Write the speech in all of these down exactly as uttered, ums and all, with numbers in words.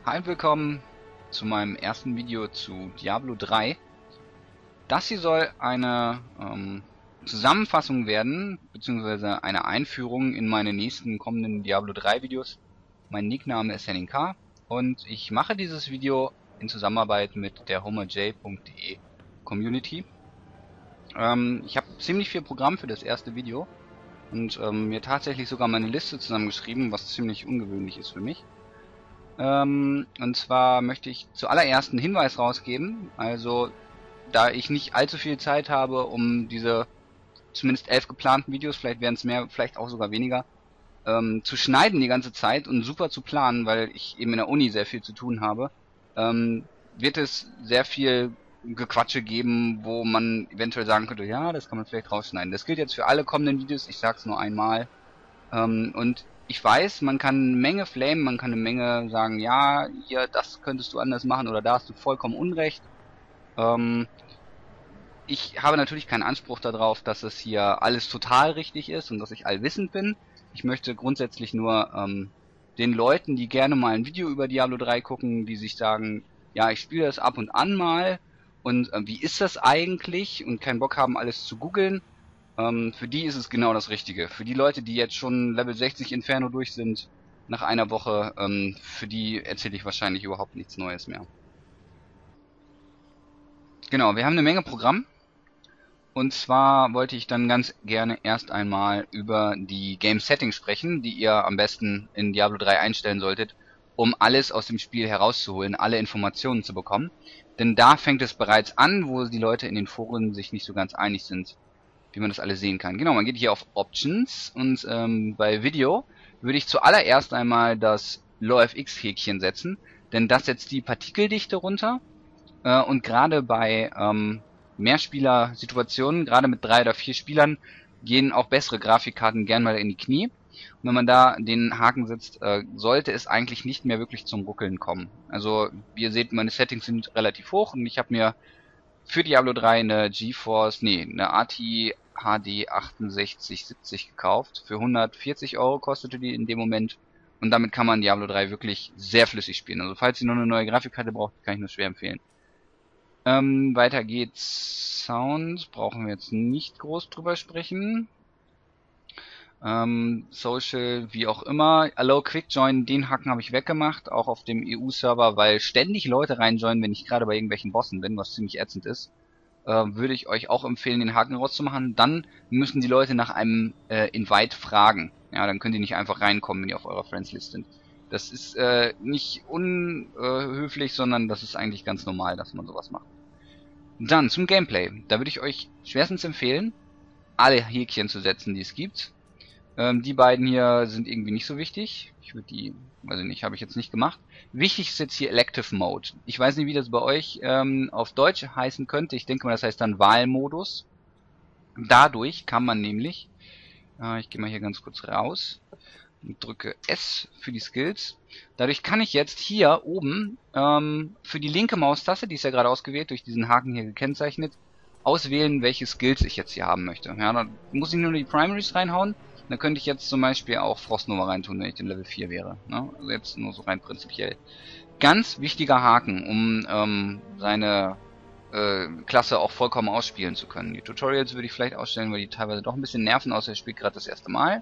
Hi und willkommen zu meinem ersten Video zu Diablo drei. Das hier soll eine ähm, Zusammenfassung werden, beziehungsweise eine Einführung in meine nächsten kommenden Diablo drei Videos. Mein Nickname ist Henning K. und ich mache dieses Video in Zusammenarbeit mit der homerj punkt de Community. Ähm, ich habe ziemlich viel Programm für das erste Video und ähm, mir tatsächlich sogar meine Liste zusammengeschrieben, was ziemlich ungewöhnlich ist für mich. Ähm, und zwar möchte ich zuallererst einen Hinweis rausgeben, also da ich nicht allzu viel Zeit habe, um diese zumindest elf geplanten Videos, vielleicht werden es mehr, vielleicht auch sogar weniger, ähm, zu schneiden die ganze Zeit und super zu planen, weil ich eben in der Uni sehr viel zu tun habe, ähm, wird es sehr viel Gequatsche geben, wo man eventuell sagen könnte, ja, das kann man vielleicht rausschneiden. Das gilt jetzt für alle kommenden Videos, ich sag's nur einmal. Ähm, und ich weiß, man kann eine Menge flamen, man kann eine Menge sagen, ja, hier, das könntest du anders machen oder da hast du vollkommen Unrecht. Ähm, ich habe natürlich keinen Anspruch darauf, dass es hier alles total richtig ist und dass ich allwissend bin. Ich möchte grundsätzlich nur ähm, den Leuten, die gerne mal ein Video über Diablo drei gucken, die sich sagen, ja, ich spiele das ab und an mal und äh, wie ist das eigentlich und keinen Bock haben, alles zu googeln, ähm, für die ist es genau das Richtige. Für die Leute, die jetzt schon Level sechzig Inferno durch sind, nach einer Woche, ähm, für die erzähle ich wahrscheinlich überhaupt nichts Neues mehr. Genau, wir haben eine Menge Programm. Und zwar wollte ich dann ganz gerne erst einmal über die Game Settings sprechen, die ihr am besten in Diablo drei einstellen solltet, um alles aus dem Spiel herauszuholen, alle Informationen zu bekommen. Denn da fängt es bereits an, wo die Leute in den Foren sich nicht so ganz einig sind, wie man das alles sehen kann. Genau, man geht hier auf Options und ähm, bei Video würde ich zuallererst einmal das LowFX-Häkchen setzen, denn das setzt die Partikeldichte runter äh, und gerade bei ähm, Mehrspieler-Situationen, gerade mit drei oder vier Spielern, gehen auch bessere Grafikkarten gern mal in die Knie. Und wenn man da den Haken setzt, äh, sollte es eigentlich nicht mehr wirklich zum Ruckeln kommen. Also wie ihr seht, meine Settings sind relativ hoch und ich habe mir für Diablo drei eine GeForce, nee, eine R T X H D achtundsechzig siebzig gekauft. Für hundertvierzig Euro kostete die in dem Moment. Und damit kann man Diablo drei wirklich sehr flüssig spielen. Also falls ihr noch eine neue Grafikkarte braucht, kann ich nur schwer empfehlen. Ähm, weiter geht's. Sound brauchen wir jetzt nicht groß drüber sprechen. Ähm, Social, wie auch immer. Allow Quick Join, den Haken habe ich weggemacht, auch auf dem E U-Server, weil ständig Leute reinjoinen, wenn ich gerade bei irgendwelchen Bossen bin, was ziemlich ätzend ist. Äh, würde ich euch auch empfehlen, den Haken rauszumachen. Dann müssen die Leute nach einem äh, Invite fragen. Ja, dann könnt ihr nicht einfach reinkommen, wenn ihr auf eurer Friends-List sind. Das ist äh, nicht unhöflich, sondern das ist eigentlich ganz normal, dass man sowas macht. Dann zum Gameplay. Da würde ich euch schwerstens empfehlen, alle Häkchen zu setzen, die es gibt. Ähm, die beiden hier sind irgendwie nicht so wichtig. Ich würde die, weiß ich nicht, habe ich jetzt nicht gemacht. Wichtig ist jetzt hier Elective Mode. Ich weiß nicht, wie das bei euch ähm, auf Deutsch heißen könnte. Ich denke mal, das heißt dann Wahlmodus. Dadurch kann man nämlich, äh, ich gehe mal hier ganz kurz raus und drücke S für die Skills. Dadurch kann ich jetzt hier oben ähm, für die linke Maustaste, die ist ja gerade ausgewählt, durch diesen Haken hier gekennzeichnet, auswählen, welche Skills ich jetzt hier haben möchte. Ja, dann muss ich nur die Primaries reinhauen. Dann könnte ich jetzt zum Beispiel auch Frostnova reintun, wenn ich in Level vier wäre. Ne? Also jetzt nur so rein prinzipiell. Ganz wichtiger Haken, um ähm, seine äh, Klasse auch vollkommen ausspielen zu können. Die Tutorials würde ich vielleicht ausstellen, weil die teilweise doch ein bisschen nerven, außer ihr spielt gerade das erste Mal.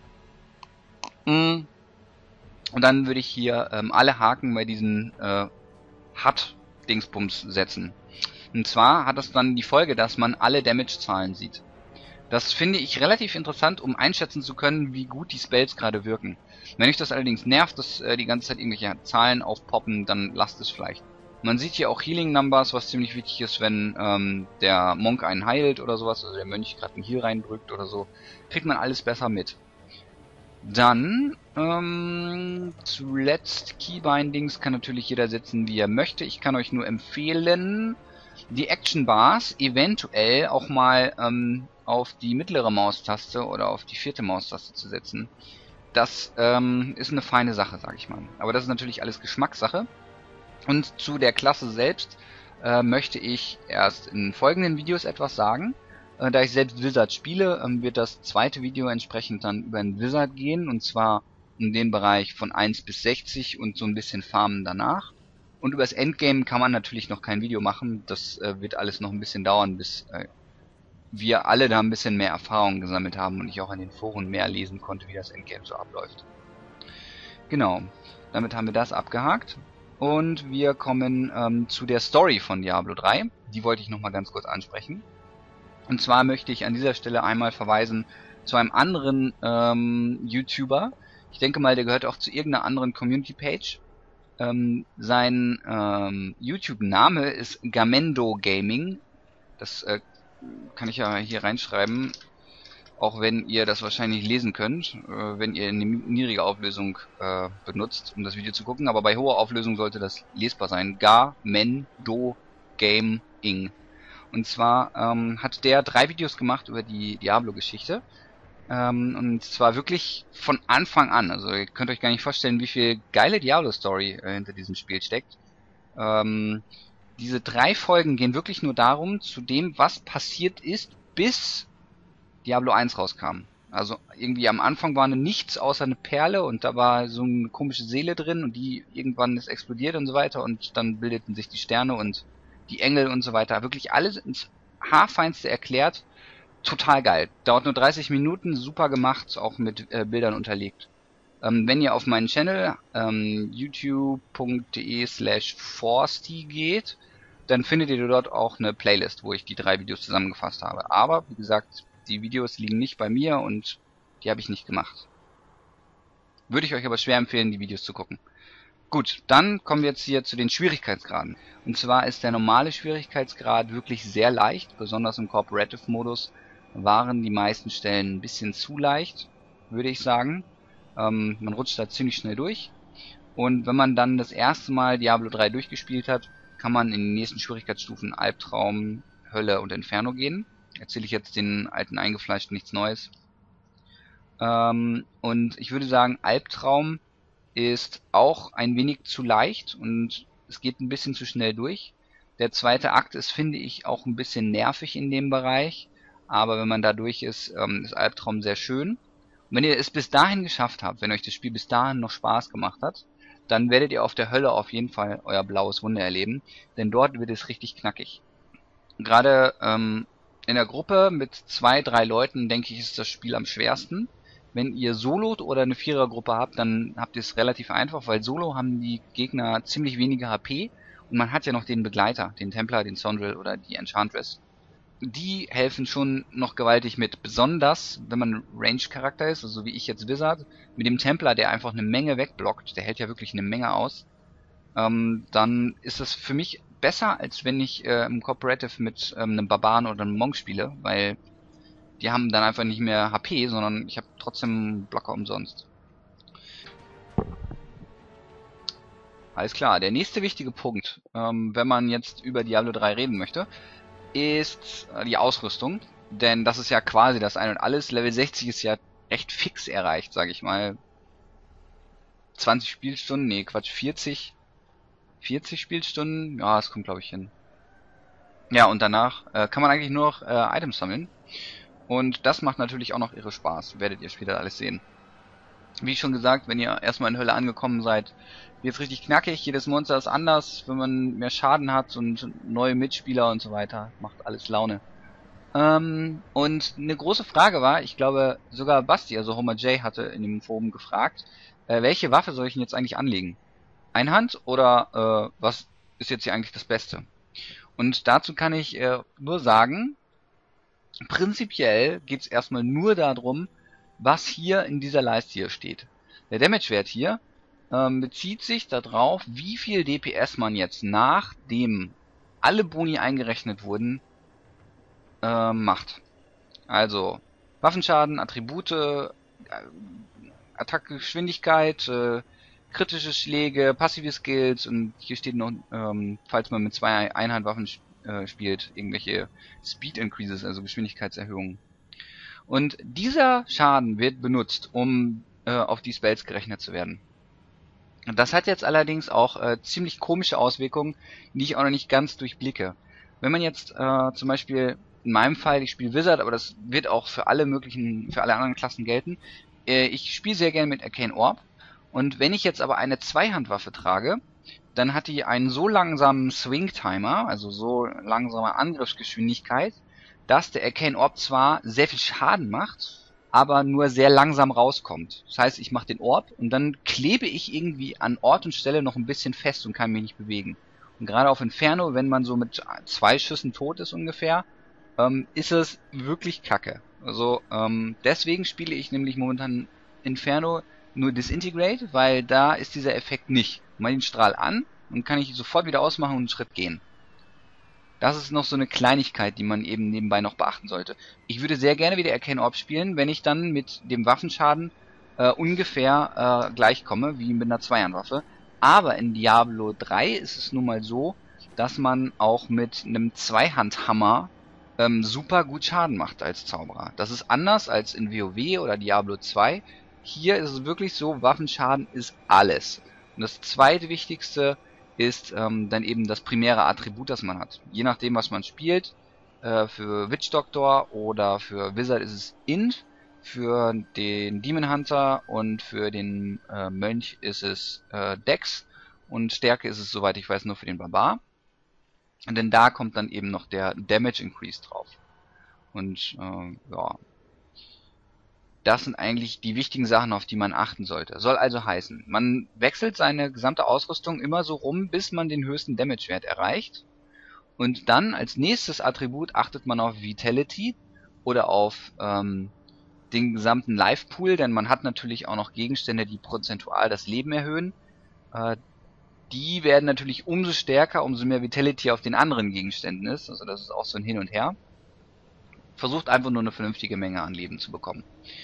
Und dann würde ich hier ähm, alle Haken bei diesen äh, H U D-Dingsbums setzen. Und zwar hat das dann die Folge, dass man alle Damage-Zahlen sieht. Das finde ich relativ interessant, um einschätzen zu können, wie gut die Spells gerade wirken. Wenn euch das allerdings nervt, dass äh, die ganze Zeit irgendwelche Zahlen aufpoppen, dann lasst es vielleicht. Man sieht hier auch Healing Numbers, was ziemlich wichtig ist, wenn ähm, der Monk einen heilt oder sowas, also der Mönch gerade einen Heal reindrückt oder so, kriegt man alles besser mit. Dann ähm, zuletzt Keybindings kann natürlich jeder setzen, wie er möchte. Ich kann euch nur empfehlen, die Action Bars eventuell auch mal ähm, auf die mittlere Maustaste oder auf die vierte Maustaste zu setzen. Das ähm, ist eine feine Sache, sag ich mal. Aber das ist natürlich alles Geschmackssache. Und zu der Klasse selbst äh, möchte ich erst in folgenden Videos etwas sagen. Äh, da ich selbst Wizard spiele, ähm, wird das zweite Video entsprechend dann über einen Wizard gehen. Und zwar in den Bereich von eins bis sechzig und so ein bisschen farmen danach. Und über das Endgame kann man natürlich noch kein Video machen, das äh, wird alles noch ein bisschen dauern, bis äh, wir alle da ein bisschen mehr Erfahrung gesammelt haben und ich auch in den Foren mehr lesen konnte, wie das Endgame so abläuft. Genau, damit haben wir das abgehakt. Und wir kommen ähm, zu der Story von Diablo drei. Die wollte ich nochmal ganz kurz ansprechen. Und zwar möchte ich an dieser Stelle einmal verweisen zu einem anderen ähm, YouTuber. Ich denke mal, der gehört auch zu irgendeiner anderen Community-Page. Ähm, sein ähm, YouTube-Name ist Gamendo Gaming. Das äh, kann ich ja hier reinschreiben. Auch wenn ihr das wahrscheinlich lesen könnt, äh, wenn ihr eine niedrige Auflösung äh, benutzt, um das Video zu gucken. Aber bei hoher Auflösung sollte das lesbar sein. Gamendo Gaming. Und zwar ähm, hat der drei Videos gemacht über die Diablo-Geschichte. Ähm, und zwar wirklich von Anfang an. Also ihr könnt euch gar nicht vorstellen, wie viel geile Diablo-Story äh, hinter diesem Spiel steckt. Ähm, diese drei Folgen gehen wirklich nur darum, zu dem, was passiert ist, bis Diablo eins rauskam. Also irgendwie am Anfang war nichts außer eine Perle und da war so eine komische Seele drin und die irgendwann ist explodiert und so weiter und dann bildeten sich die Sterne und die Engel und so weiter. Wirklich alles ins Haarfeinste erklärt. Total geil. Dauert nur dreißig Minuten, super gemacht, auch mit äh, Bildern unterlegt. Ähm, wenn ihr auf meinen Channel ähm, youtube.de slash forsty geht, dann findet ihr dort auch eine Playlist, wo ich die drei Videos zusammengefasst habe. Aber, wie gesagt, die Videos liegen nicht bei mir und die habe ich nicht gemacht. Würde ich euch aber schwer empfehlen, die Videos zu gucken. Gut, dann kommen wir jetzt hier zu den Schwierigkeitsgraden. Und zwar ist der normale Schwierigkeitsgrad wirklich sehr leicht, besonders im Cooperative-Modus waren die meisten Stellen ein bisschen zu leicht, würde ich sagen. Ähm, man rutscht da ziemlich schnell durch. Und wenn man dann das erste Mal Diablo drei durchgespielt hat, kann man in den nächsten Schwierigkeitsstufen Albtraum, Hölle und Inferno gehen. Erzähle ich jetzt den alten Eingefleischten nichts Neues. Ähm, und ich würde sagen, Albtraum ist auch ein wenig zu leicht und es geht ein bisschen zu schnell durch. Der zweite Akt ist, finde ich, auch ein bisschen nervig in dem Bereich. Aber wenn man da durch ist, ähm, ist Albtraum sehr schön. Und wenn ihr es bis dahin geschafft habt, wenn euch das Spiel bis dahin noch Spaß gemacht hat, dann werdet ihr auf der Hölle auf jeden Fall euer blaues Wunder erleben. Denn dort wird es richtig knackig. Gerade ähm, in der Gruppe mit zwei, drei Leuten, denke ich, ist das Spiel am schwersten. Wenn ihr Solo oder eine Vierergruppe habt, dann habt ihr es relativ einfach, weil Solo haben die Gegner ziemlich wenige H P und man hat ja noch den Begleiter, den Templar, den Sondrel oder die Enchantress. Die helfen schon noch gewaltig mit, besonders wenn man Range-Charakter ist, also wie ich jetzt Wizard, mit dem Templar, der einfach eine Menge wegblockt, der hält ja wirklich eine Menge aus, ähm, dann ist das für mich besser, als wenn ich äh, im Cooperative mit ähm, einem Barbaren oder einem Monk spiele, weil die haben dann einfach nicht mehr H P, sondern ich habe trotzdem einen Blocker umsonst. Alles klar, der nächste wichtige Punkt, ähm, wenn man jetzt über Diablo drei reden möchte, ist äh, die Ausrüstung. Denn das ist ja quasi das Ein und Alles. Level sechzig ist ja recht fix erreicht, sage ich mal. zwanzig Spielstunden, nee, Quatsch, vierzig. vierzig Spielstunden, ja, das kommt glaube ich hin. Ja, und danach äh, kann man eigentlich nur noch äh, Items sammeln. Und das macht natürlich auch noch irre Spaß, werdet ihr später alles sehen. Wie schon gesagt, wenn ihr erstmal in Hölle angekommen seid, wird's richtig knackig, jedes Monster ist anders, wenn man mehr Schaden hat und neue Mitspieler und so weiter, macht alles Laune. Ähm, und eine große Frage war, ich glaube sogar Basti, also Homer J, hatte in dem Forum gefragt, äh, welche Waffe soll ich denn jetzt eigentlich anlegen? Einhand oder äh, was ist jetzt hier eigentlich das Beste? Und dazu kann ich äh, nur sagen, prinzipiell geht's erstmal nur darum, was hier in dieser Leiste hier steht. Der Damage-Wert hier ähm, bezieht sich darauf, wie viel D P S man jetzt, nachdem alle Boni eingerechnet wurden, äh, macht. Also Waffenschaden, Attribute, äh, Attacke-Geschwindigkeit, äh, kritische Schläge, passive Skills und hier steht noch, ähm, falls man mit zwei Einhandwaffen äh, spielt, irgendwelche Speed Increases, also Geschwindigkeitserhöhungen. Und dieser Schaden wird benutzt, um äh, auf die Spells gerechnet zu werden. Das hat jetzt allerdings auch äh, ziemlich komische Auswirkungen, die ich auch noch nicht ganz durchblicke. Wenn man jetzt äh, zum Beispiel, in meinem Fall, ich spiele Wizard, aber das wird auch für alle möglichen, für alle anderen Klassen gelten. Äh, ich spiele sehr gerne mit Arcane Orb Und wenn ich jetzt aber eine Zweihandwaffe trage, dann hat die einen so langsamen Swing-Timer, also so langsame Angriffsgeschwindigkeit, dass der Arcane Orb zwar sehr viel Schaden macht, aber nur sehr langsam rauskommt. Das heißt, ich mache den Orb und dann klebe ich irgendwie an Ort und Stelle noch ein bisschen fest und kann mich nicht bewegen. Und gerade auf Inferno, wenn man so mit zwei Schüssen tot ist ungefähr, ähm, ist es wirklich kacke. Also ähm, deswegen spiele ich nämlich momentan Inferno nur Disintegrate, weil da ist dieser Effekt nicht. Mal den Strahl an und kann ich sofort wieder ausmachen und einen Schritt gehen. Das ist noch so eine Kleinigkeit, die man eben nebenbei noch beachten sollte. Ich würde sehr gerne wieder Arcane Orb spielen, wenn ich dann mit dem Waffenschaden äh, ungefähr äh, gleich komme, wie mit einer Zweihandwaffe. Aber in Diablo drei ist es nun mal so, dass man auch mit einem Zweihandhammer ähm, super gut Schaden macht als Zauberer. Das ist anders als in WoW oder Diablo zwei. Hier ist es wirklich so, Waffenschaden ist alles. Und das zweitwichtigste ist ähm, dann eben das primäre Attribut, das man hat. Je nachdem, was man spielt, äh, für Witch Doctor oder für Wizard ist es Int, für den Demon Hunter und für den äh, Mönch ist es äh, Dex und Stärke ist es, soweit ich weiß, nur für den Barbar. Und denn da kommt dann eben noch der Damage Increase drauf. Und äh, ja, das sind eigentlich die wichtigen Sachen, auf die man achten sollte. Soll also heißen, man wechselt seine gesamte Ausrüstung immer so rum, bis man den höchsten Damage-Wert erreicht. Und dann als nächstes Attribut achtet man auf Vitality oder auf ähm, den gesamten Life-Pool, denn man hat natürlich auch noch Gegenstände, die prozentual das Leben erhöhen. Äh, die werden natürlich umso stärker, umso mehr Vitality auf den anderen Gegenständen ist. Also das ist auch so ein Hin und Her. Versucht einfach nur eine vernünftige Menge an Leben zu bekommen.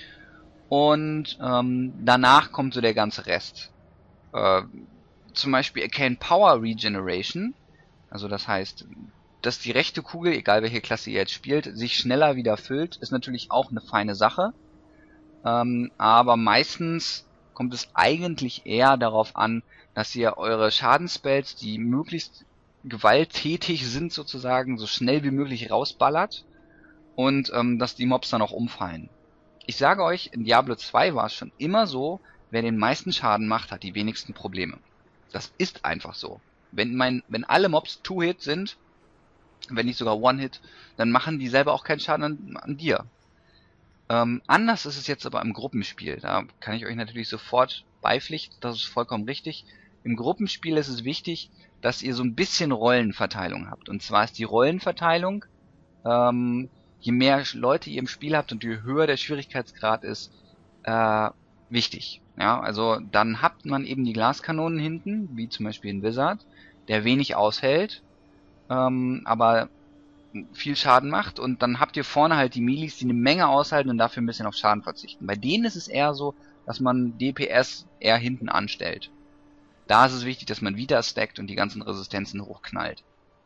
Und ähm, danach kommt so der ganze Rest. Äh, zum Beispiel Arcane Power Regeneration. Also das heißt, dass die rechte Kugel, egal welche Klasse ihr jetzt spielt, sich schneller wieder füllt, ist natürlich auch eine feine Sache. Ähm, aber meistens kommt es eigentlich eher darauf an, dass ihr eure Schadensspells, die möglichst gewalttätig sind sozusagen, so schnell wie möglich rausballert. Und ähm, dass die Mobs dann auch umfallen. Ich sage euch, in Diablo zwei war es schon immer so, wer den meisten Schaden macht, hat die wenigsten Probleme. Das ist einfach so. Wenn, mein, wenn alle Mobs Two-Hit sind, wenn nicht sogar One-Hit, dann machen die selber auch keinen Schaden an, an dir. Ähm, anders ist es jetzt aber im Gruppenspiel. Da kann ich euch natürlich sofort beipflichten, das ist vollkommen richtig. Im Gruppenspiel ist es wichtig, dass ihr so ein bisschen Rollenverteilung habt. Und zwar ist die Rollenverteilung, ähm, je mehr Leute ihr im Spiel habt und je höher der Schwierigkeitsgrad ist, äh, wichtig. Ja, also dann habt man eben die Glaskanonen hinten, wie zum Beispiel in Wizard, der wenig aushält, ähm, aber viel Schaden macht. Und dann habt ihr vorne halt die Melees, die eine Menge aushalten und dafür ein bisschen auf Schaden verzichten. Bei denen ist es eher so, dass man D P S eher hinten anstellt. Da ist es wichtig, dass man Vita stackt und die ganzen Resistenzen hochknallt.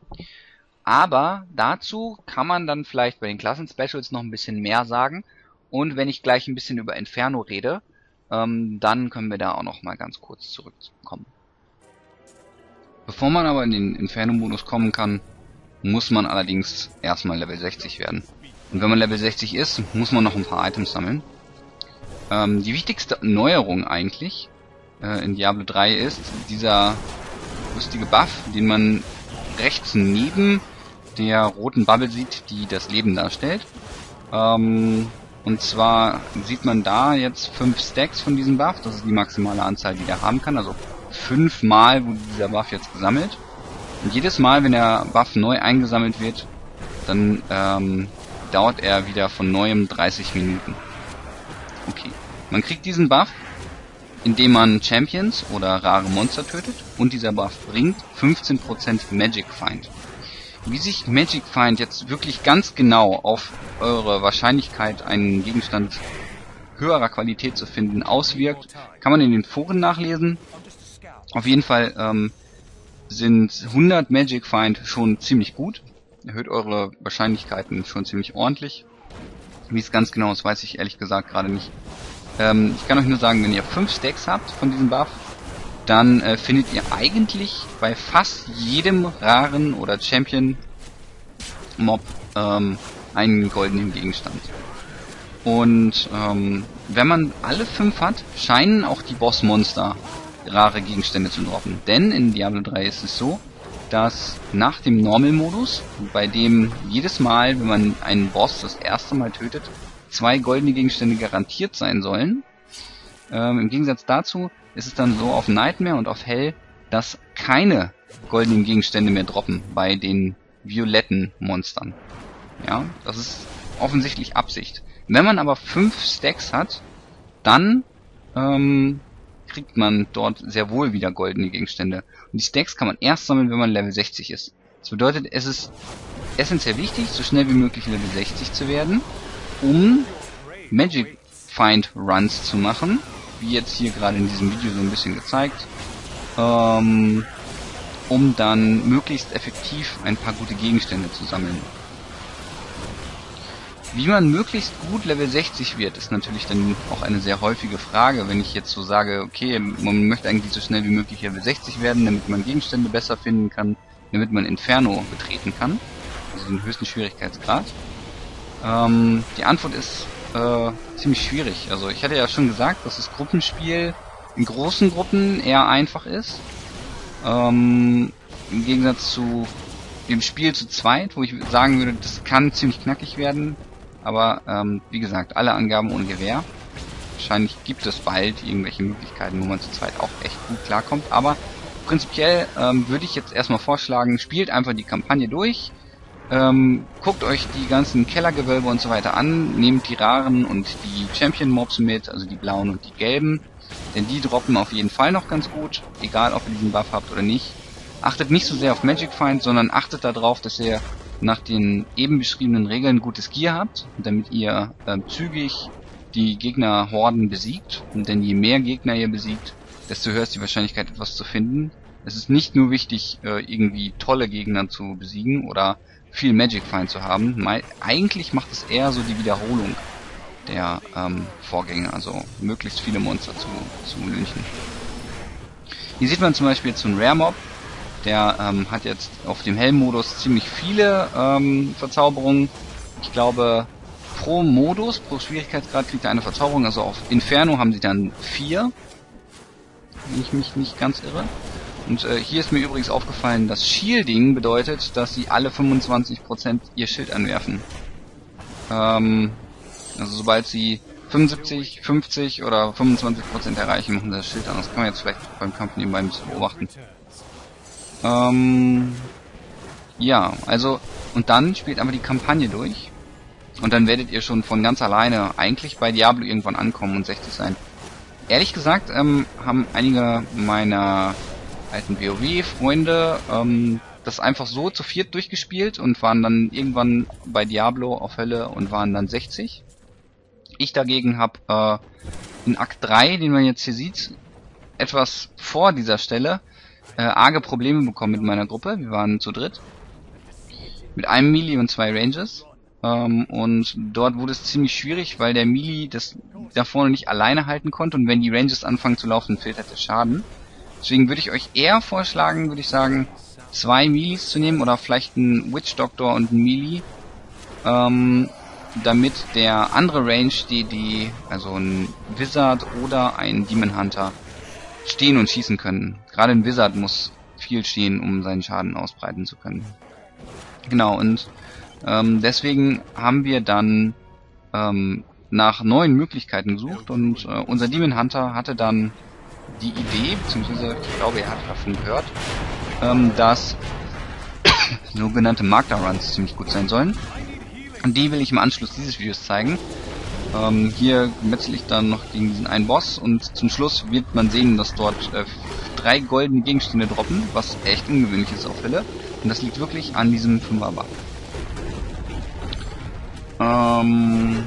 Aber dazu kann man dann vielleicht bei den Klassen-Specials noch ein bisschen mehr sagen. Und wenn ich gleich ein bisschen über Inferno rede, ähm, dann können wir da auch noch mal ganz kurz zurückkommen. Bevor man aber in den Inferno-Modus kommen kann, muss man allerdings erstmal Level sechzig werden. Und wenn man Level sechzig ist, muss man noch ein paar Items sammeln. Ähm, die wichtigste Neuerung eigentlich äh, in Diablo drei ist dieser lustige Buff, den man rechts neben der roten Bubble sieht, die das Leben darstellt. Ähm, und zwar sieht man da jetzt fünf Stacks von diesem Buff. Das ist die maximale Anzahl, die der haben kann. Also fünfmal wurde dieser Buff jetzt gesammelt. Und jedes Mal, wenn der Buff neu eingesammelt wird, dann ähm, dauert er wieder von neuem dreißig Minuten. Okay. Man kriegt diesen Buff, indem man Champions oder rare Monster tötet. Und dieser Buff bringt fünfzehn Prozent Magic Find. Wie sich Magic Find jetzt wirklich ganz genau auf eure Wahrscheinlichkeit, einen Gegenstand höherer Qualität zu finden, auswirkt, kann man in den Foren nachlesen. Auf jeden Fall ähm, sind hundert Magic Find schon ziemlich gut. Erhöht eure Wahrscheinlichkeiten schon ziemlich ordentlich. Wie es ganz genau ist, weiß ich ehrlich gesagt gerade nicht. Ähm, ich kann euch nur sagen, wenn ihr fünf Stacks habt von diesem Buff, dann äh, findet ihr eigentlich bei fast jedem raren oder Champion Mob ähm, einen goldenen Gegenstand. Und ähm, wenn man alle fünf hat, scheinen auch die Bossmonster rare Gegenstände zu droppen. Denn in Diablo drei ist es so, dass nach dem Normal-Modus, bei dem jedes Mal, wenn man einen Boss das erste Mal tötet, zwei goldene Gegenstände garantiert sein sollen. Ähm, Im Gegensatz dazu ist es dann so auf Nightmare und auf Hell, dass keine goldenen Gegenstände mehr droppen bei den violetten Monstern. Ja, das ist offensichtlich Absicht. Wenn man aber fünf Stacks hat, dann ähm, kriegt man dort sehr wohl wieder goldene Gegenstände. Und die Stacks kann man erst sammeln, wenn man Level sechzig ist. Das bedeutet, es ist essentiell wichtig, so schnell wie möglich Level sechzig zu werden, um Magic Find Runs zu machen, wie jetzt hier gerade in diesem Video so ein bisschen gezeigt, ähm, um dann möglichst effektiv ein paar gute Gegenstände zu sammeln. Wie man möglichst gut Level sechzig wird, ist natürlich dann auch eine sehr häufige Frage, wenn ich jetzt so sage, okay, man möchte eigentlich so schnell wie möglich Level sechzig werden, damit man Gegenstände besser finden kann, damit man Inferno betreten kann, also den höchsten Schwierigkeitsgrad. Ähm, die Antwort ist äh, ziemlich schwierig. Also ich hatte ja schon gesagt, dass das Gruppenspiel in großen Gruppen eher einfach ist, ähm, im Gegensatz zu dem Spiel zu zweit, wo ich sagen würde, das kann ziemlich knackig werden. Aber, ähm, wie gesagt, alle Angaben ohne Gewähr. Wahrscheinlich gibt es bald irgendwelche Möglichkeiten, wo man zu zweit auch echt gut klarkommt. Aber prinzipiell ähm, würde ich jetzt erstmal vorschlagen, spielt einfach die Kampagne durch. Ähm, guckt euch die ganzen Kellergewölbe und so weiter an. Nehmt die raren und die Champion-Mobs mit, also die blauen und die gelben. Denn die droppen auf jeden Fall noch ganz gut, egal ob ihr diesen Buff habt oder nicht. Achtet nicht so sehr auf Magic Find, sondern achtet darauf, dass ihr nach den eben beschriebenen Regeln gutes Gear habt, damit ihr äh, zügig die Gegnerhorden besiegt. Und denn je mehr Gegner ihr besiegt, desto höher ist die Wahrscheinlichkeit, etwas zu finden. Es ist nicht nur wichtig, äh, irgendwie tolle Gegner zu besiegen oder viel Magic Find zu haben. Me eigentlich macht es eher so die Wiederholung der ähm, Vorgänge, also möglichst viele Monster zu, zu lynchen. Hier sieht man zum Beispiel jetzt so einen Rare Mob. Der ähm, hat jetzt auf dem Helm-Modus ziemlich viele ähm, Verzauberungen. Ich glaube, pro Modus, pro Schwierigkeitsgrad kriegt er eine Verzauberung. Also auf Inferno haben sie dann vier, wenn ich mich nicht ganz irre. Und äh, hier ist mir übrigens aufgefallen, dass Shielding bedeutet, dass sie alle fünfundzwanzig Prozent ihr Schild anwerfen. Ähm, also sobald sie fünfundsiebzig, fünfzig oder fünfundzwanzig Prozent erreichen, machen sie das Schild an. Das kann man jetzt vielleicht beim Kampf nebenbei ein bisschen beobachten. Ähm, ja, also, und dann spielt einfach die Kampagne durch. Und dann werdet ihr schon von ganz alleine eigentlich bei Diablo irgendwann ankommen und sechzig sein. Ehrlich gesagt, ähm, haben einige meiner alten WoW-Freunde ähm, das einfach so zu viert durchgespielt und waren dann irgendwann bei Diablo auf Hölle und waren dann sechzig. Ich dagegen habe äh, in Akt drei, den man jetzt hier sieht, etwas vor dieser Stelle, Äh, arge Probleme bekommen mit meiner Gruppe. Wir waren zu dritt. Mit einem Melee und zwei Ranges. Ähm, und dort wurde es ziemlich schwierig, weil der Melee das da vorne nicht alleine halten konnte. Und wenn die Ranges anfangen zu laufen, filtert der Schaden. Deswegen würde ich euch eher vorschlagen, würde ich sagen, zwei Melees zu nehmen. Oder vielleicht einen Witch Doctor und einen Melee. Ähm, damit der andere Range, die, die, also ein Wizard oder ein Demon Hunter, stehen und schießen können. Gerade ein Wizard muss viel stehen, um seinen Schaden ausbreiten zu können. Genau, und ähm, deswegen haben wir dann ähm, nach neuen Möglichkeiten gesucht und äh, unser Demon Hunter hatte dann die Idee, beziehungsweise ich glaube, er hat davon gehört, ähm, dass sogenannte Magda Runs ziemlich gut sein sollen. Und die will ich im Anschluss dieses Videos zeigen. Ähm, hier metzel ich dann noch gegen diesen einen Boss und zum Schluss wird man sehen, dass dort äh, drei goldene Gegenstände droppen, was echt ungewöhnlich ist auf Hölle. Und das liegt wirklich an diesem Fünfer-Buff. Ähm,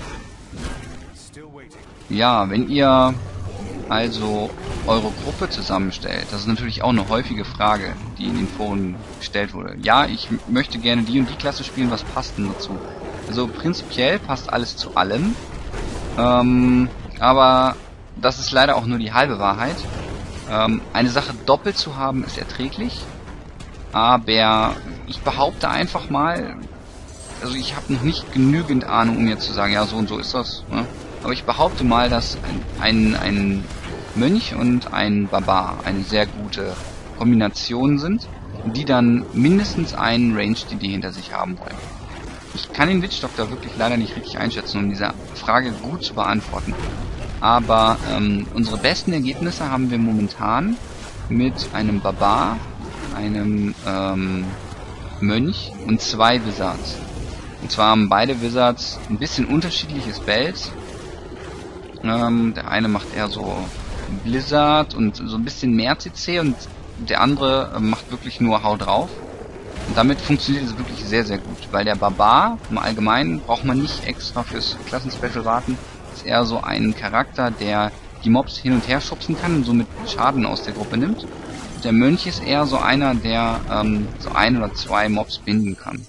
ja, wenn ihr also eure Gruppe zusammenstellt, das ist natürlich auch eine häufige Frage, die in den Foren gestellt wurde. Ja, ich möchte gerne die und die Klasse spielen, was passt denn dazu? Also prinzipiell passt alles zu allem, ähm, aber das ist leider auch nur die halbe Wahrheit. Ähm, eine Sache doppelt zu haben ist erträglich, aber ich behaupte einfach mal, also ich habe noch nicht genügend Ahnung, um jetzt zu sagen, ja, so und so ist das. Ne? Aber ich behaupte mal, dass ein, ein, ein Mönch und ein Barbar eine sehr gute Kombination sind, die dann mindestens einen Range-D D hinter sich haben wollen. Ich kann den Witch Doctor wirklich leider nicht richtig einschätzen, um diese Frage gut zu beantworten. Aber ähm, unsere besten Ergebnisse haben wir momentan mit einem Barbar, einem ähm, Mönch und zwei Wizards. Und zwar haben beide Wizards ein bisschen unterschiedliche Spells. Ähm, der eine macht eher so Blizzard und so ein bisschen mehr C C und der andere äh, macht wirklich nur Hau drauf. Und damit funktioniert es wirklich sehr, sehr gut. Weil der Barbar im Allgemeinen braucht man nicht extra fürs Klassenspecial warten. Ist eher so ein Charakter, der die Mobs hin und her schubsen kann und somit Schaden aus der Gruppe nimmt. Der Mönch ist eher so einer, der ähm, so ein oder zwei Mobs binden kann.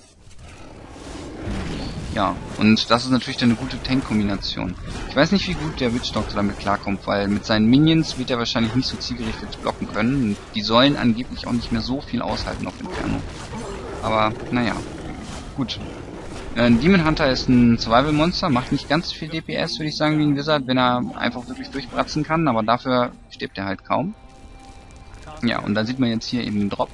Ja, und das ist natürlich dann eine gute Tank-Kombination. Ich weiß nicht, wie gut der Witch Doctor damit klarkommt, weil mit seinen Minions wird er wahrscheinlich nicht so zielgerichtet blocken können. Und die sollen angeblich auch nicht mehr so viel aushalten auf Inferno. Aber, naja. Gut. Äh, ein Demon Hunter ist ein Survival-Monster, macht nicht ganz so viel D P S, würde ich sagen, wie ein Wizard, wenn er einfach wirklich durchbratzen kann, aber dafür stirbt er halt kaum. Ja, und dann sieht man jetzt hier eben den Drop.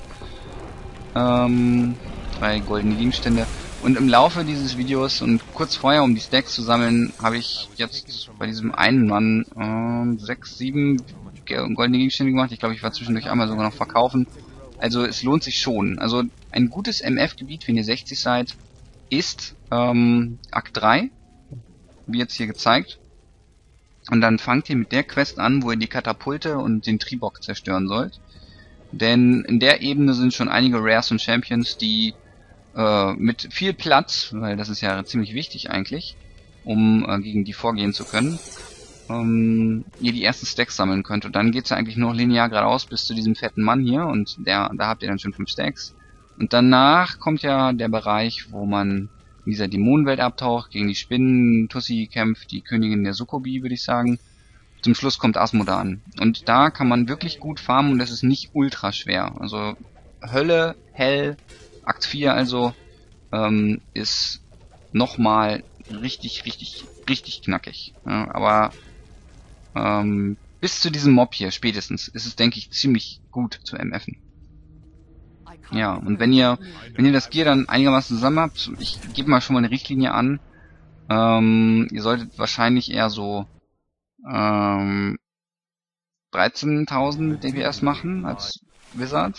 Ähm, drei goldene Gegenstände. Und im Laufe dieses Videos und kurz vorher, um die Stacks zu sammeln, habe ich jetzt bei diesem einen Mann äh, sechs, sieben goldene Gegenstände gemacht. Ich glaube, ich war zwischendurch einmal sogar noch verkaufen. Also es lohnt sich schon. Also ein gutes M F-Gebiet, wenn ihr sechzig seid, ist ähm, Akt drei, wie jetzt hier gezeigt. Und dann fangt ihr mit der Quest an, wo ihr die Katapulte und den Tribok zerstören sollt. Denn in der Ebene sind schon einige Rares und Champions, die äh, mit viel Platz, weil das ist ja ziemlich wichtig eigentlich, um äh, gegen die vorgehen zu können, ähm, ihr die ersten Stacks sammeln könnt. Und dann geht's ja eigentlich nur linear geradeaus bis zu diesem fetten Mann hier und der, da habt ihr dann schon fünf Stacks. Und danach kommt ja der Bereich, wo man in dieser Dämonenwelt abtaucht, gegen die Spinnen, Tussi kämpft, die Königin der Succubi, würde ich sagen. Zum Schluss kommt Asmodan. Und da kann man wirklich gut farmen und das ist nicht ultra schwer. Also Hölle, Hell, Akt vier also, ähm, ist nochmal richtig, richtig, richtig knackig. Ja, aber ähm, bis zu diesem Mob hier spätestens ist es, denke ich, ziemlich gut zu M F'en. Ja, und wenn ihr wenn ihr das Gear dann einigermaßen zusammen habt, ich gebe mal schon mal eine Richtlinie an, ähm, ihr solltet wahrscheinlich eher so ähm, dreizehntausend D P S machen als Wizard.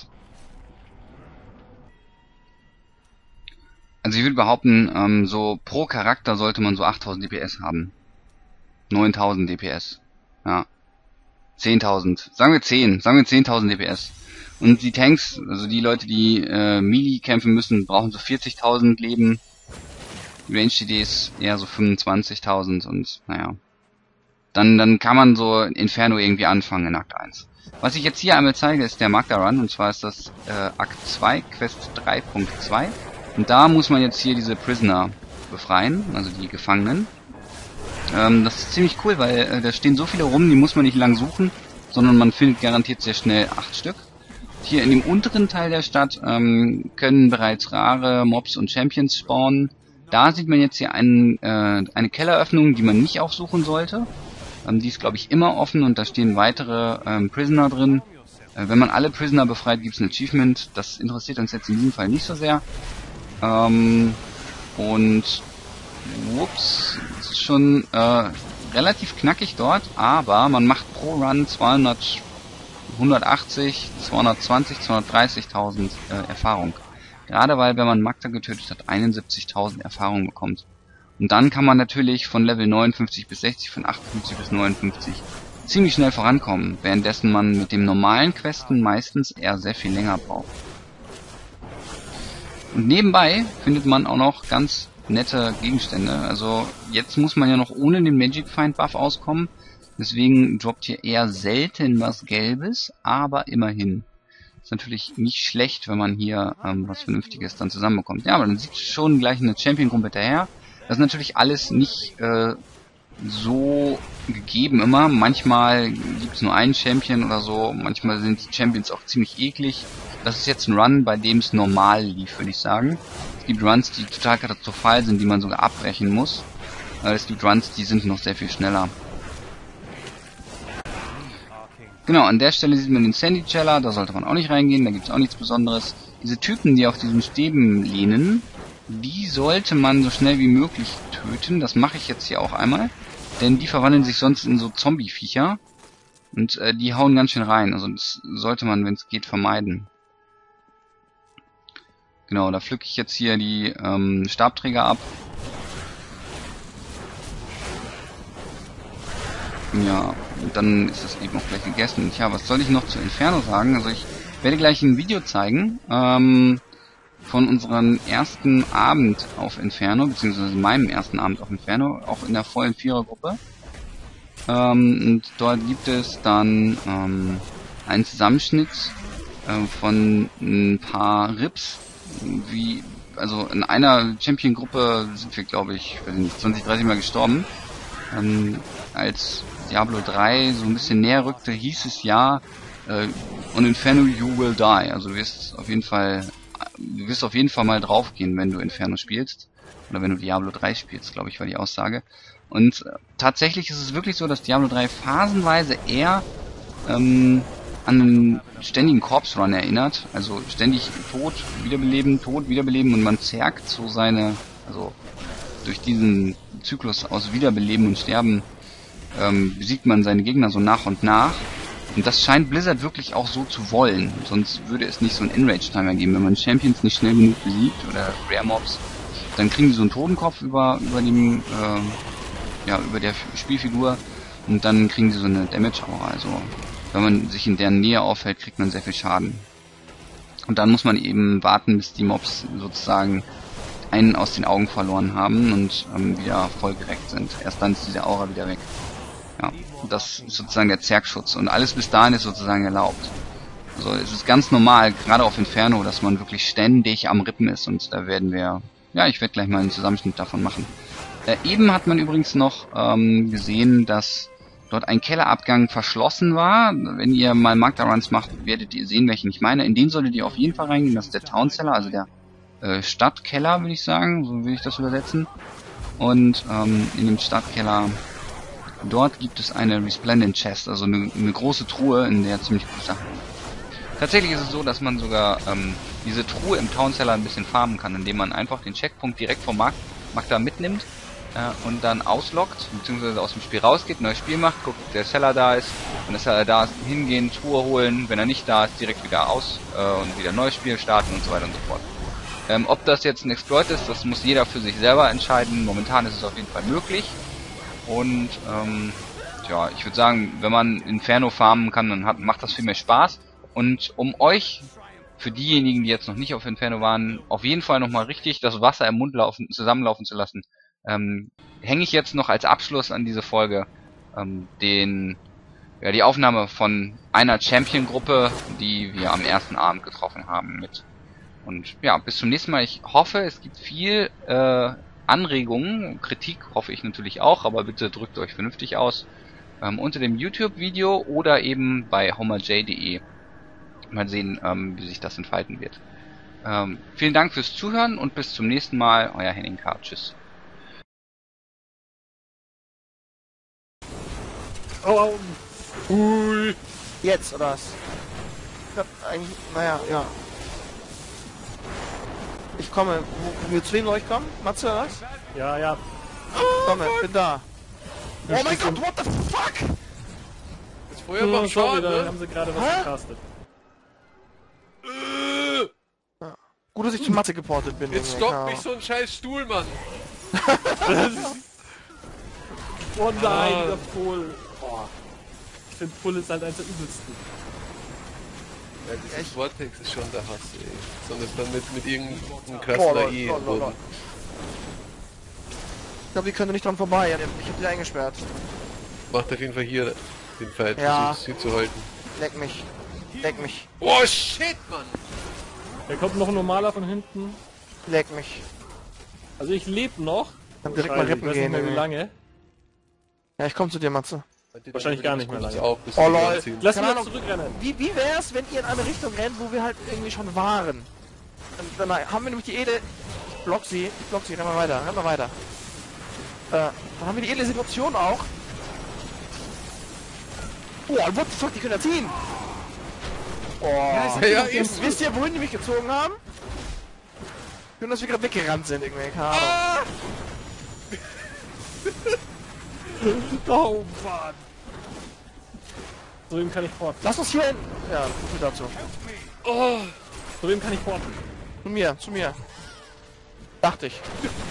Also ich würde behaupten, ähm, so pro Charakter sollte man so achttausend D P S haben. neuntausend D P S. Ja. zehntausend. Sagen wir zehn. Sagen wir zehntausend D P S. Und die Tanks, also die Leute, die äh, Melee kämpfen müssen, brauchen so vierzigtausend Leben. Range-D Ds eher so fünfundzwanzigtausend und naja. Dann, dann kann man so Inferno irgendwie anfangen in Akt eins. Was ich jetzt hier einmal zeige, ist der Magda Run, und zwar ist das äh, Akt zwei, Quest drei Punkt zwei. Und da muss man jetzt hier diese Prisoner befreien, also die Gefangenen. Ähm, das ist ziemlich cool, weil äh, da stehen so viele rum, die muss man nicht lang suchen, sondern man findet garantiert sehr schnell acht Stück. Hier in dem unteren Teil der Stadt ähm, können bereits rare Mobs und Champions spawnen. Da sieht man jetzt hier einen, äh, eine Kelleröffnung, die man nicht aufsuchen sollte. Ähm, die ist, glaube ich, immer offen und da stehen weitere ähm, Prisoner drin. Äh, wenn man alle Prisoner befreit, gibt es ein Achievement. Das interessiert uns jetzt in diesem Fall nicht so sehr. Ähm, und ups, das ist schon äh, relativ knackig dort, aber man macht pro Run zweihundert, hundertachtzig, zweihundertzwanzig, zweihundertdreißigtausend äh, Erfahrung. Gerade weil, wenn man Magda getötet hat, einundsiebzigtausend Erfahrung bekommt. Und dann kann man natürlich von Level neunundfünfzig bis sechzig, von achtundfünfzig bis neunundfünfzig ziemlich schnell vorankommen, währenddessen man mit dem normalen Questen meistens eher sehr viel länger braucht. Und nebenbei findet man auch noch ganz nette Gegenstände. Also jetzt muss man ja noch ohne den Magic Find Buff auskommen. Deswegen droppt hier eher selten was Gelbes, aber immerhin. Ist natürlich nicht schlecht, wenn man hier ähm, was Vernünftiges dann zusammenbekommt. Ja, aber dann sieht schon gleich eine Champion-Gruppe daher. Das ist natürlich alles nicht äh, so gegeben immer. Manchmal gibt es nur einen Champion oder so. Manchmal sind die Champions auch ziemlich eklig. Das ist jetzt ein Run, bei dem es normal lief, würde ich sagen. gibt Runs, die total katastrophal sind, die man sogar abbrechen muss. Aber es gibt Runs, die sind noch sehr viel schneller. Genau, an der Stelle sieht man den Sandy Cellar, da sollte man auch nicht reingehen, da gibt es auch nichts Besonderes. Diese Typen, die auf diesen Stäben lehnen, die sollte man so schnell wie möglich töten. Das mache ich jetzt hier auch einmal. Denn die verwandeln sich sonst in so Zombie-Viecher. Und äh, die hauen ganz schön rein. Also das sollte man, wenn es geht, vermeiden. Genau, da pflücke ich jetzt hier die ähm, Stabträger ab. Ja, und dann ist das eben auch gleich gegessen. Tja, was soll ich noch zu Inferno sagen? Also ich werde gleich ein Video zeigen ähm, von unserem ersten Abend auf Inferno, beziehungsweise meinem ersten Abend auf Inferno, auch in der vollen Vierergruppe. Ähm, und dort gibt es dann ähm, einen Zusammenschnitt äh, von ein paar Rips, wie, also in einer Champion-Gruppe sind wir, glaube ich, weiß nicht, zwanzig, dreißig Mal gestorben. Ähm, als Diablo drei so ein bisschen näher rückte, hieß es ja, äh, on Inferno you will die. Also du wirst auf jeden Fall, du wirst auf jeden Fall mal draufgehen, wenn du Inferno spielst. Oder wenn du Diablo drei spielst, glaube ich, war die Aussage. Und äh, tatsächlich ist es wirklich so, dass Diablo drei phasenweise eher ähm, an einen ständigen Corpse Run erinnert. Also ständig tot, wiederbeleben, tot, wiederbeleben und man zerrt so seine, also durch diesen Zyklus aus Wiederbeleben und Sterben ähm, besiegt man seine Gegner so nach und nach. Und das scheint Blizzard wirklich auch so zu wollen. Sonst würde es nicht so einen Enrage-Timer geben. Wenn man Champions nicht schnell genug besiegt oder Rare Mobs, dann kriegen die so einen Totenkopf über über dem äh, ja über der Spielfigur und dann kriegen sie so eine Damage-Aura. Also wenn man sich in deren Nähe aufhält, kriegt man sehr viel Schaden. Und dann muss man eben warten, bis die Mobs sozusagen einen aus den Augen verloren haben und ähm, wieder voll gereckt sind. Erst dann ist diese Aura wieder weg. Ja, das ist sozusagen der Zergschutz. Und alles bis dahin ist sozusagen erlaubt. Also es ist ganz normal, gerade auf Inferno, dass man wirklich ständig am Rippen ist. Und da werden wir... Ja, ich werde gleich mal einen Zusammenschnitt davon machen. Äh, eben hat man übrigens noch ähm, gesehen, dass dort ein Kellerabgang verschlossen war. Wenn ihr mal Magda-Runs macht, werdet ihr sehen, welchen ich meine. In den solltet ihr auf jeden Fall reingehen. Das ist der Town Cellar, also der äh, Stadtkeller, würde ich sagen. So will ich das übersetzen. Und ähm, in dem Stadtkeller... Dort gibt es eine Resplendent Chest, also eine, eine große Truhe, in der ziemlich gute Sachen sind. Tatsächlich ist es so, dass man sogar ähm, diese Truhe im Town Cellar ein bisschen farmen kann, indem man einfach den Checkpunkt direkt vom Markt, Magda mitnimmt äh, und dann ausloggt, beziehungsweise aus dem Spiel rausgeht, neues Spiel macht, guckt, ob der Cellar da ist. Wenn der Cellar da ist, hingehen, Truhe holen, wenn er nicht da ist, direkt wieder aus äh, und wieder ein neues Spiel starten und so weiter und so fort. Ähm, ob das jetzt ein Exploit ist, das muss jeder für sich selber entscheiden. Momentan ist es auf jeden Fall möglich. Und ähm, ja, ich würde sagen, wenn man Inferno farmen kann, dann hat, macht das viel mehr Spaß. Und um euch, für diejenigen, die jetzt noch nicht auf Inferno waren, auf jeden Fall nochmal richtig das Wasser im Mund laufen, zusammenlaufen zu lassen, ähm, hänge ich jetzt noch als Abschluss an diese Folge ähm, den, ja, die Aufnahme von einer Champion-Gruppe, die wir am ersten Abend getroffen haben mit. Und ja, bis zum nächsten Mal. Ich hoffe, es gibt viel äh, Anregungen, Kritik hoffe ich natürlich auch, aber bitte drückt euch vernünftig aus ähm, unter dem YouTube-Video oder eben bei homerj punkt de. Mal sehen, ähm, wie sich das entfalten wird. Ähm, vielen Dank fürs Zuhören und bis zum nächsten Mal. Euer Henning K. Tschüss. Oh, oh. Ui. Jetzt, oder was? Ich hab eigentlich, naja, ja. Ich komme. Wo, wo, zu wem soll ich kommen? Matze, oder was? Ja, ja. Ich komme, bin da. Oh mein Gott, what the fuck? Jetzt vorher Oh, mal sorry, schauen, da ne? haben sie gerade was Hä? gecastet. Äh, Ja. Gut, dass ich zu Matze geportet bin. Jetzt Junge, stoppt keine mich so ein scheiß Stuhl, Mann. Oh nein, Ah. dieser Pol. Oh. Ich finde Pol ist halt eins der übelsten. Ja, dieses Echt? Vortex ist schon der Hass, ey. Sondern dann mit, mit irgendeinem Oh, krassen Lord, A E Lord, Lord, Lord. Ich glaube, die können nicht dran vorbei. Ja, ich hab die eingesperrt. Macht auf jeden Fall hier den Fight, Ja. versucht sie zu halten. Leck mich. Leck mich. Oh shit, Mann! Da kommt noch ein normaler von hinten. Leck mich. Also ich lebe noch. Dann direkt Scheiße, mal rippen ich weiß gehen. nicht mehr wie Junge. lange. Ja, ich komm zu dir, Matze. Wahrscheinlich gar nicht mehr lange. Auch, bis Oh, wir lol. ranziehen. Lass Keine mich Ahnung. zurückrennen. Wie, wie wär's, wenn ihr in eine Richtung rennt, wo wir halt irgendwie schon waren? Dann, dann haben wir nämlich die Ede... Ich block sie, ich block sie, renn mal weiter, renn mal weiter. Äh, dann haben wir die edle Situation auch. Oh, what the fuck, die können da ziehen! Oh, Ja, ja, ist wisst ihr, wohin die mich gezogen haben? Schön, dass wir gerade weggerannt sind, irgendwie, keine Ahnung. Ah! Oh Mann. So wem kann ich porten? Lass uns hier hin. Ja, so viel dazu. Oh! So wem kann ich porten? Zu mir, zu mir. Dachte ich.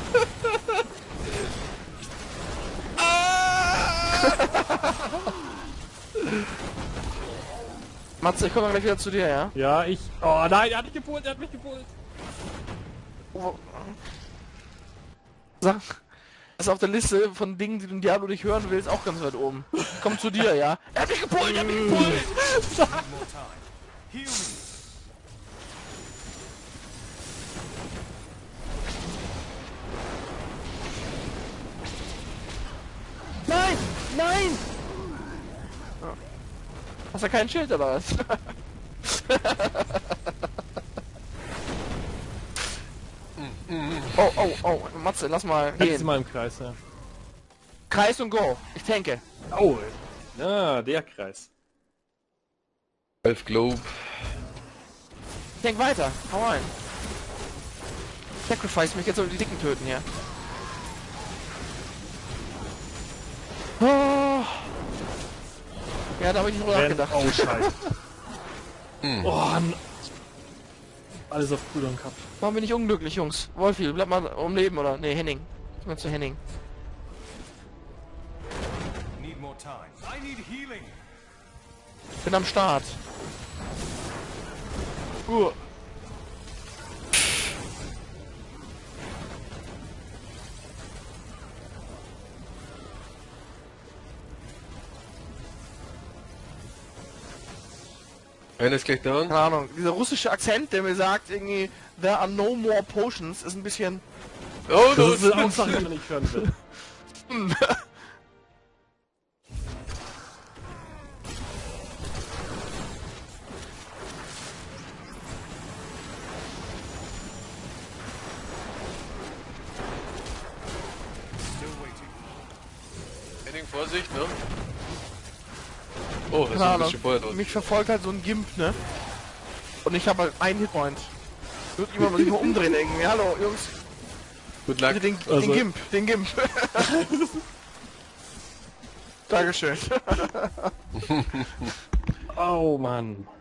Matze, ich komme gleich wieder zu dir, ja? Ja, ich... Oh nein, er hat mich gepult, er hat mich gepult. Oh. Sag, das ist auf der Liste von Dingen, die du in Diablo nicht hören willst, auch ganz weit oben. Komm zu dir, ja? Er hat mich gepult, er hat mich gepult! Nein! Nein! Hast du kein Schild oder was? Oh, oh, oh, Matze, lass mal Jetzt ist gehen. mal im Kreis, ja. Kreis und go. Ich tanke. Oh, ja, der Kreis. Elf Globe. Ich tank weiter. Hau rein. Sacrifice mich, jetzt soll die Dicken töten hier. Oh. Ja, da habe ich nicht drüber nachgedacht. Oh, scheiße. Hm. Oh, n- alles auf Cooldown gehabt. Warum bin ich unglücklich, Jungs? Wolfi, bleib mal um Leben, oder? Nee, Henning. Ich mal zu Henning. Need more time. I need healing. Bin am Start. Uh. Einer ist gleich da. Keine Ahnung, dieser russische Akzent, der mir sagt, irgendwie, there are no more potions, ist ein bisschen... Oh, Das no, ist eine Aussage, die man nicht hören will. Still waiting. Henning, Vorsicht, ne? Oh, hast Keine du ein Ahnung, bisschen Feuer dort. mich verfolgt halt so ein Gimp, ne? Und ich habe halt einen Hitpoint. Wird jemand sich mal umdrehen irgendwie. Hallo, Jungs. Good luck. Bitte den, Also- den Gimp, den Gimp. Dankeschön. Oh, Mann.